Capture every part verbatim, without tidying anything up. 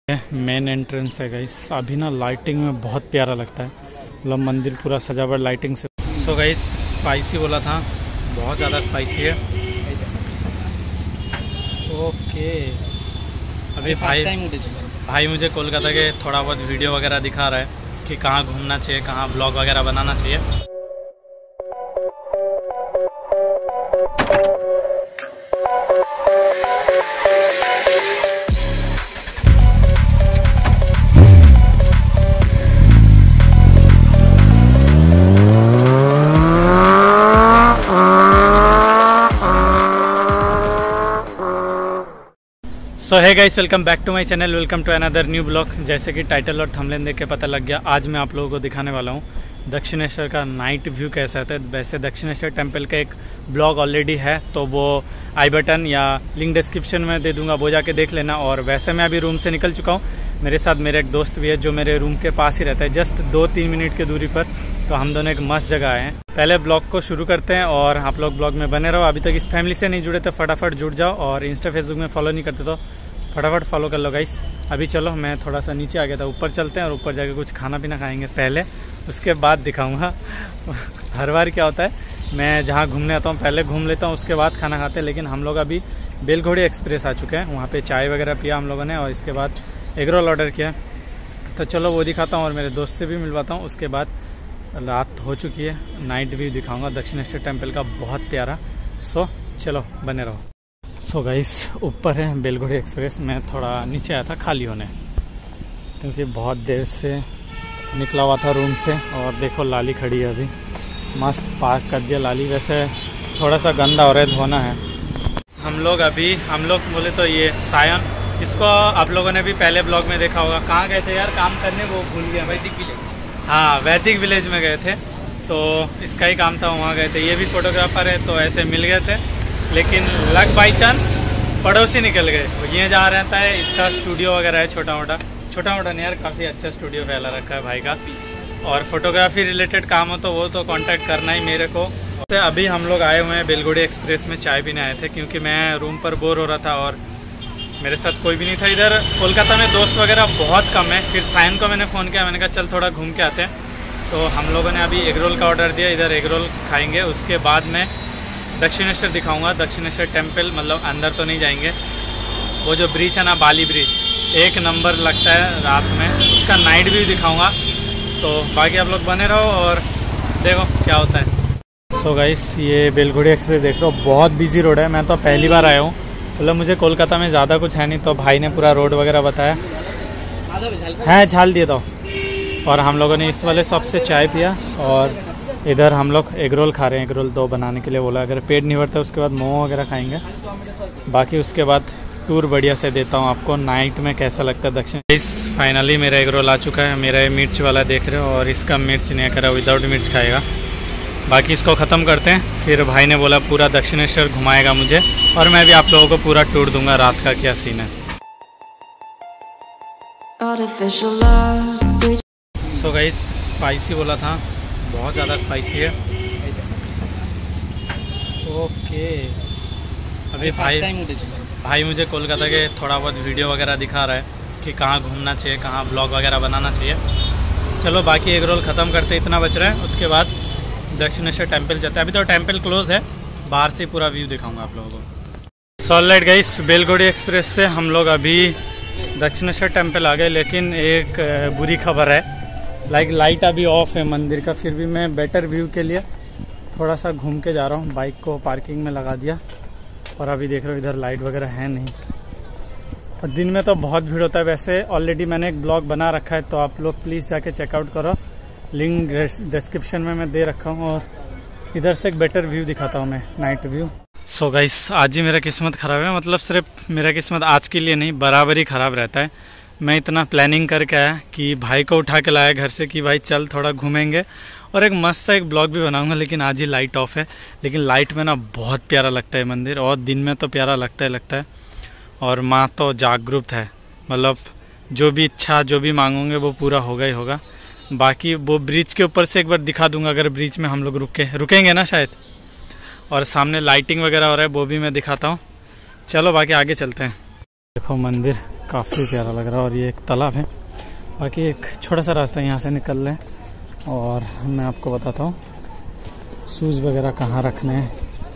Main entrance है guys. अभी ना लाइटिंग में बहुत प्यारा लगता है, मतलब मंदिर पूरा सजावट लाइटिंग से। सो गाइस स्पाइसी बोला था, बहुत ज़्यादा स्पाइसी है। ओके अभी भाई भाई मुझे कोलकाता के थोड़ा बहुत वीडियो वगैरह दिखा रहा है कि कहाँ घूमना चाहिए, कहाँ ब्लॉग वगैरह बनाना चाहिए। सो है guys, welcome back to my channel, welcome to another new blog. जैसे कि टाइटल और थंबनेल देख के पता लग गया, आज मैं आप लोगों को दिखाने वाला हूँ दक्षिणेश्वर का नाइट व्यू कैसा है। वैसे दक्षिणेश्वर टेम्पल का एक ब्लॉग ऑलरेडी है, तो वो आई बटन या लिंक डिस्क्रिप्शन में दे दूंगा, वो जाके देख लेना। और वैसे मैं अभी रूम से निकल चुका हूँ, मेरे साथ मेरे एक दोस्त भी है जो मेरे रूम के पास ही रहता है, जस्ट दो तीन मिनट की दूरी पर। तो हम दोनों एक मस्त जगह आए हैं। पहले ब्लॉग को शुरू करते हैं और आप लोग ब्लॉग में बने रहो। अभी तक इस फैमिली से नहीं जुड़े तो फटाफट जुड़ जाओ, और इंस्टा फेसबुक में फॉलो नहीं करते तो फटाफट फॉलो कर लो गाइस। अभी चलो मैं थोड़ा सा नीचे आ गया था, ऊपर चलते हैं और ऊपर जाके कुछ खाना पीना खाएंगे पहले, उसके बाद दिखाऊंगा। हर बार क्या होता है, मैं जहाँ घूमने आता हूँ पहले घूम लेता हूँ, उसके बाद खाना खाते हैं। लेकिन हम लोग अभी बेलघोड़ी एक्सप्रेस आ चुके हैं, वहाँ पे चाय वगैरह पिया हम लोगों ने और इसके बाद एग रोल ऑर्डर किया। तो चलो वो दिखाता हूँ और मेरे दोस्त से भी मिलवाता हूँ। उसके बाद रात हो चुकी है, नाइट व्यू दिखाऊँगा दक्षिणेश्वर टेम्पल का, बहुत प्यारा। सो चलो बने रहो। सो so गाइस ऊपर है बेलघोड़ी एक्सप्रेस। मैं थोड़ा नीचे आया था खाली होने, क्योंकि बहुत देर से निकला हुआ था रूम से। और देखो लाली खड़ी है, अभी मस्त पार्क कर दिया लाली। वैसे थोड़ा सा गंदा हो रहा है, धोना है। हम लोग अभी हम लोग बोले तो ये सायन, इसको आप लोगों ने भी पहले ब्लॉग में देखा होगा। कहाँ गए थे यार काम करने, वो भूल गया। वैदिक विलेज, हाँ वैदिक विलेज में गए थे, तो इसका ही काम था, वहाँ गए थे। ये भी फोटोग्राफर है, तो ऐसे मिल गए थे, लेकिन लक बाई चांस पड़ोसी निकल गए। वो ये जहाँ रहता है, इसका स्टूडियो वगैरह है छोटा मोटा, छोटा मोटा नहीं यार, काफ़ी अच्छा स्टूडियो फैला रखा है भाई का। और फोटोग्राफी रिलेटेड काम हो तो वो तो कांटेक्ट करना ही मेरे को। तो अभी हम लोग आए हुए हैं बेलघोड़ी एक्सप्रेस में, चाय पीने आए थे, क्योंकि मैं रूम पर बोर हो रहा था और मेरे साथ कोई भी नहीं था। इधर कोलकाता में दोस्त वगैरह बहुत कम है। फिर सायन को मैंने फ़ोन किया, मैंने कहा चल थोड़ा घूम के आते हैं। तो हम लोगों ने अभी एग रोल का ऑर्डर दिया, इधर एग रोल खाएँगे। उसके बाद मैं दक्षिणेश्वर दिखाऊंगा, दक्षिणेश्वर टेम्पल, मतलब अंदर तो नहीं जाएंगे। वो जो ब्रिज है ना, बाली ब्रिज, एक नंबर लगता है रात में, उसका नाइट व्यू दिखाऊंगा। तो बाकी आप लोग बने रहो और देखो क्या होता है। सो so गाइस ये बेलघोड़ी एक्सप्रेस देख रहे हो, बहुत बिजी रोड है। मैं तो पहली बार आया हूँ, मतलब मुझे कोलकाता में ज़्यादा कुछ है नहीं, तो भाई ने पूरा रोड वगैरह बताया है, झाल दिया था। और हम लोगों ने इस वाले शॉप से चाय पिया और इधर हम लोग एग रोल खा रहे हैं। एग रोल दो बनाने के लिए बोला, अगर पेट नहीं भरता उसके बाद मोमो वगैरह खाएंगे। बाकी उसके बाद टूर बढ़िया से देता हूँ आपको, नाइट में कैसा लगता है दक्षिण। इस फाइनली मेरा एग रोल आ चुका है। मेरा ये मिर्च वाला देख रहे हो, और इसका मिर्च नहीं करा, विदाउट मिर्च खाएगा। बाकी इसको ख़त्म करते हैं, फिर भाई ने बोला पूरा दक्षिणेश्वर घुमाएगा मुझे, और मैं भी आप लोगों को पूरा टूर दूंगा रात का क्या सीन है। सो गाइस स्पाइसी बोला था, बहुत ज़्यादा स्पाइसी है। ओके अभी भाई भाई मुझे कोलकाता के थोड़ा बहुत वीडियो वगैरह दिखा रहा है कि कहाँ घूमना चाहिए, कहाँ ब्लॉग वगैरह बनाना चाहिए। चलो बाकी एग रोल ख़त्म करते, इतना बच रहा है। उसके बाद दक्षिणेश्वर टेम्पल जाते हैं। अभी तो टेम्पल क्लोज है, बाहर से पूरा व्यू दिखाऊंगा आप लोगों को। सॉलिड गाइस बेलघोड़ी एक्सप्रेस से हम लोग अभी दक्षिणेश्वर टेम्पल आ गए, लेकिन एक बुरी खबर है, लाइक लाइट अभी ऑफ है मंदिर का। फिर भी मैं बेटर व्यू के लिए थोड़ा सा घूम के जा रहा हूँ। बाइक को पार्किंग में लगा दिया और अभी देख रहे हो इधर लाइट वगैरह है नहीं। और दिन में तो बहुत भीड़ होता है। वैसे ऑलरेडी मैंने एक ब्लॉग बना रखा है, तो आप लोग प्लीज़ जाके चेकआउट करो, लिंक डिस्क्रिप्शन में मैं दे रखा हूँ। और इधर से एक बेटर व्यू दिखाता हूँ मैं, नाइट व्यू। सो गाइस आज ही मेरा किस्मत ख़राब है, मतलब सिर्फ मेरा किस्मत आज के लिए नहीं, बराबर ही ख़राब रहता है। मैं इतना प्लानिंग करके आया कि भाई को उठा के लाया घर से कि भाई चल थोड़ा घूमेंगे और एक मस्त सा एक ब्लॉग भी बनाऊंगा, लेकिन आज ही लाइट ऑफ है। लेकिन लाइट में ना बहुत प्यारा लगता है मंदिर, और दिन में तो प्यारा लगता है लगता है और माँ तो जागरूक है, मतलब जो भी इच्छा जो भी मांगोगे वो पूरा होगा ही होगा। बाकी वो ब्रिज के ऊपर से एक बार दिखा दूंगा, अगर ब्रिज में हम लोग रुके रुकेंगे ना शायद। और सामने लाइटिंग वगैरह हो रहा है, वो भी मैं दिखाता हूँ। चलो बाकी आगे चलते हैं। देखो मंदिर काफ़ी प्यारा लग रहा है। और ये एक तालाब है, बाकी एक छोटा सा रास्ता यहाँ से निकल रहे हैं। और मैं आपको बताता हूँ शूज़ वगैरह कहाँ रखने हैं।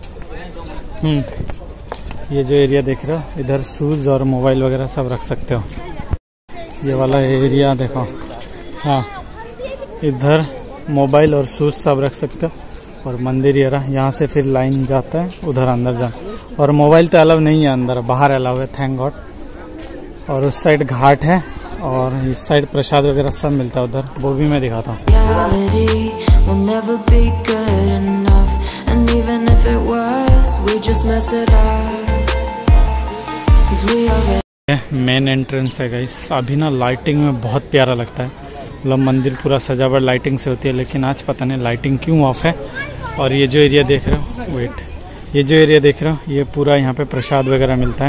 हम्म ये जो एरिया देख रहे हो, इधर शूज़ और मोबाइल वगैरह सब रख सकते हो। ये वाला एरिया देखो, हाँ इधर मोबाइल और शूज़ सब रख सकते हो। और मंदिर ये रहा, यहाँ से फिर लाइन जाता है उधर अंदर जा। और मोबाइल तो अलाउ नहीं है अंदर, बाहर अलाउ है, थैंक गॉड। और उस साइड घाट है और इस साइड प्रसाद वगैरह सब मिलता है उधर, वो भी मैं दिखाता हूँ। मेन एंट्रेंस है गाइस। अभी ना लाइटिंग में बहुत प्यारा लगता है, मतलब मंदिर पूरा सजावट लाइटिंग से होती है, लेकिन आज पता नहीं लाइटिंग क्यों ऑफ है। और ये जो एरिया देख रहे हो, वेट, ये जो एरिया देख रहे हो, ये पूरा यहाँ पे प्रसाद वगैरह मिलता है।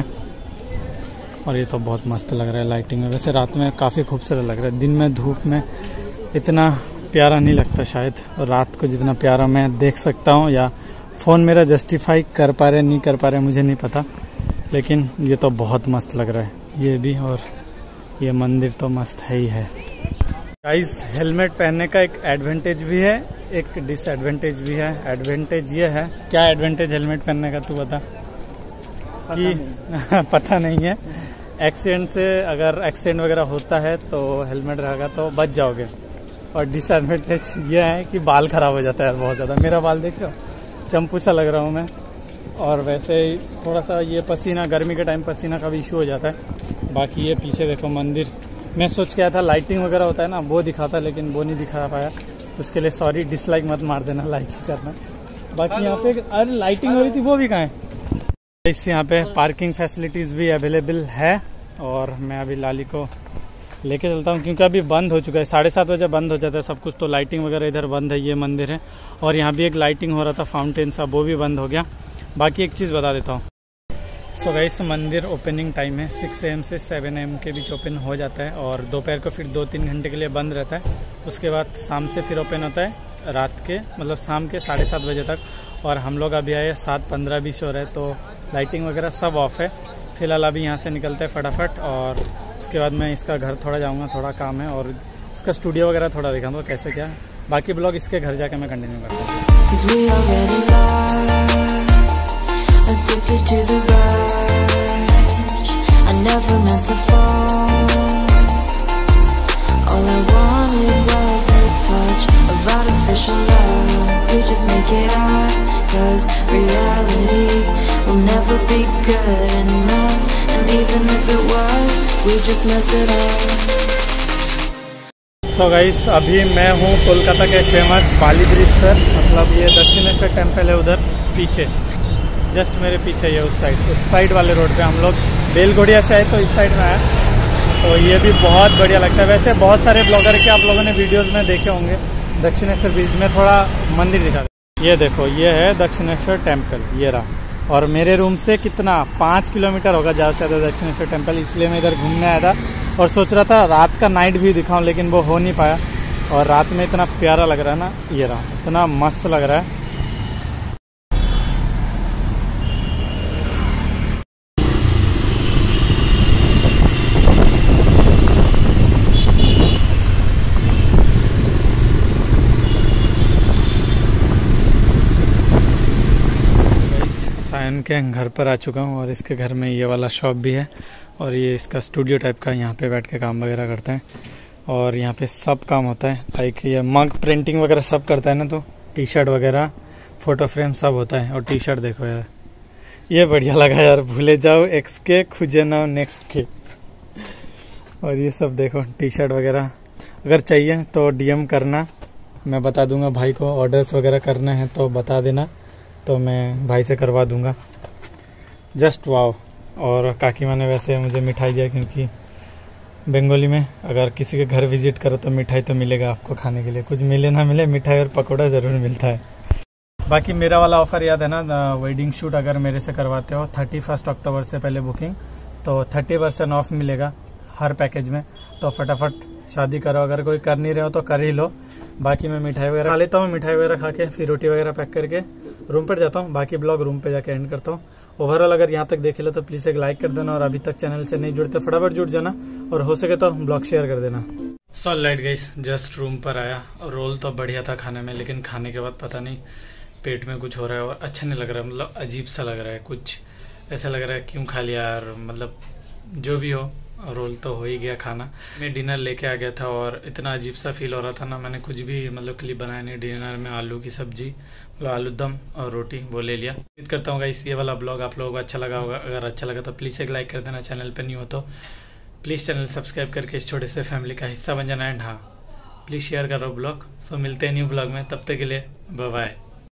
और ये तो बहुत मस्त लग रहा है लाइटिंग में। वैसे रात में काफ़ी खूबसूरत लग रहा है, दिन में धूप में इतना प्यारा नहीं लगता शायद, और रात को जितना प्यारा मैं देख सकता हूँ, या फ़ोन मेरा जस्टिफाई कर पा रहे नहीं कर पा रहे मुझे नहीं पता, लेकिन ये तो बहुत मस्त लग रहा है ये भी। और ये मंदिर तो मस्त है ही है गाइस। हेलमेट पहनने का एक एडवांटेज भी है, एक डिसएडवांटेज भी है। एडवांटेज ये है, क्या एडवांटेज हेलमेट पहनने का तू बता? पता कि नहीं। पता नहीं है। एक्सीडेंट से अगर एक्सीडेंट वगैरह होता है तो हेलमेट रहेगा तो बच जाओगे। और डिसएडवांटेज ये है कि बाल खराब हो जाता है बहुत ज़्यादा। मेरा बाल देख रहे हो, चंपू सा लग रहा हूँ मैं। और वैसे ही थोड़ा सा ये पसीना, गर्मी के टाइम पसीना का भी इशू हो जाता है। बाकी ये पीछे देखो मंदिर, मैं सोच के आया था लाइटिंग वगैरह होता है ना वो दिखाता, लेकिन वो नहीं दिखा पाया, उसके लिए सॉरी। डिसलाइक मत मार देना, लाइक ही करना। बाकी यहाँ पे अरे लाइटिंग हो रही थी, वो भी कहाँ है? इस यहाँ पे पार्किंग फैसिलिटीज़ भी अवेलेबल है। और मैं अभी लाली को लेके चलता हूँ, क्योंकि अभी बंद हो चुका है, साढ़े सात बजे बंद हो जाता है सब कुछ। तो लाइटिंग वगैरह इधर बंद है, ये मंदिर है। और यहाँ भी एक लाइटिंग हो रहा था फाउंटेन सा, वो भी बंद हो गया। बाकी एक चीज़ बता देता हूँ, सो गाइस मंदिर ओपनिंग टाइम है सिक्स ए एम से सेवन ए एम के बीच ओपन हो जाता है। और दोपहर को फिर दो तीन घंटे के लिए बंद रहता है। उसके बाद शाम से फिर ओपन होता है रात के, मतलब शाम के साढ़े सात बजे तक। और हम लोग अभी आए सात पंद्रह बीस हो रहे हैं, तो लाइटिंग वगैरह सब ऑफ है फिलहाल। अभी यहाँ से निकलते हैं फटाफट, और उसके बाद मैं इसका घर थोड़ा जाऊँगा, थोड़ा काम है। और इसका स्टूडियो वगैरह थोड़ा दिखाऊँगा कैसे क्या। बाकी ब्लॉग इसके घर जाके मैं कंटिन्यू करता हूँ। Addicted to the rush, I never meant to fall. All I wanted was a touch of artificial love. We just make it up, cause reality will never be good enough. And even if it was, we just mess it up. So guys, अभी मैं हूँ कोलकाता के famous बाली bridge पर, मतलब ये Dakshineswar temple है उधर पीछे, जस्ट मेरे पीछे ये उस साइड उस साइड वाले रोड पे। हम लोग बेलगोड़िया से आए तो इस साइड में आए, तो ये भी बहुत बढ़िया लगता है। वैसे बहुत सारे ब्लॉगर के आप लोगों ने वीडियोस में देखे होंगे। दक्षिणेश्वर ब्रिज में थोड़ा मंदिर दिखा, ये देखो ये है दक्षिणेश्वर टेम्पल, ये रहा। और मेरे रूम से कितना पाँच किलोमीटर होगा ज़्यादा से ज़्यादा दक्षिणेश्वर टेम्पल, इसलिए मैं इधर घूमने आया था। और सोच रहा था रात का नाइट व्यू दिखाऊँ, लेकिन वो हो नहीं पाया। और रात में इतना प्यारा लग रहा है ना, ये रहा, इतना मस्त लग रहा है। सायन के घर पर आ चुका हूँ, और इसके घर में ये वाला शॉप भी है। और ये इसका स्टूडियो टाइप का, यहाँ पे बैठ के काम वगैरह करते हैं। और यहाँ पे सब काम होता है, लाइक ये मग प्रिंटिंग वगैरह सब करता है ना, तो टी शर्ट वगैरह फोटो फ्रेम सब होता है। और टी शर्ट देखो यार, ये बढ़िया लगा यार, भूले जाओ एक्स के खुजे ना नेक्स्ट के। और ये सब देखो टी शर्ट वगैरह, अगर चाहिए तो डीएम करना, मैं बता दूंगा भाई को। ऑर्डर्स वगैरह करने हैं तो बता देना, तो मैं भाई से करवा दूंगा। Just wow. और काकी माँ ने वैसे मुझे मिठाई दिया, क्योंकि बंगाली में अगर किसी के घर विजिट करो तो मिठाई तो मिलेगा आपको खाने के लिए, कुछ मिले ना मिले मिठाई और पकौड़ा ज़रूर मिलता है। बाकी मेरा वाला ऑफ़र याद है ना, वेडिंग शूट अगर मेरे से करवाते हो थर्टी फर्स्ट अक्टूबर से पहले बुकिंग, तो थर्टी परसेंट ऑफ मिलेगा हर पैकेज में। तो फटाफट शादी करो, अगर कोई कर नहीं रहे हो तो कर ही लो। बाकी मैं मिठाई वगैरह खा लेता हूँ, मिठाई वगैरह खा के फिर रोटी वगैरह पैक करके रूम पर जाता हूँ। बाकी ब्लॉग रूम पे जाके एंड करता हूँ। ओवरऑल अगर यहाँ तक देखे लो तो प्लीज एक लाइक कर देना, और अभी तक चैनल से नहीं जुड़े तो फटाफट जुड़ जाना, और हो सके तो ब्लॉग शेयर कर देना। So light guys, just room पर आया, रोल तो बढ़िया था खाने में, लेकिन खाने के बाद पता नहीं पेट में कुछ हो रहा है और अच्छा नहीं लग रहा है, मतलब अजीब सा लग रहा है, कुछ ऐसा लग रहा है क्यों खा लिया यार। मतलब जो भी हो, रोल तो हो ही गया खाना। मैं डिनर लेके आ गया था और इतना अजीब सा फील हो रहा था ना, मैंने कुछ भी मतलब क्लिप बनाया नहीं। डिनर में आलू की सब्जी, मतलब आलू दम और रोटी वो ले लिया। उम्मीद करता हूँ गाइस ये वाला ब्लॉग आप लोगों को अच्छा लगा होगा। अगर अच्छा लगा तो प्लीज़ एक लाइक कर देना, चैनल पर नहीं हो तो प्लीज़ चैनल सब्सक्राइब करके इस छोटे से फैमिली का हिस्सा बन जाना। एंड हाँ, प्लीज़ शेयर करो ब्लॉग। सो मिलते हैं न्यू ब्लॉग में, तब तक के लिए बाय बाय।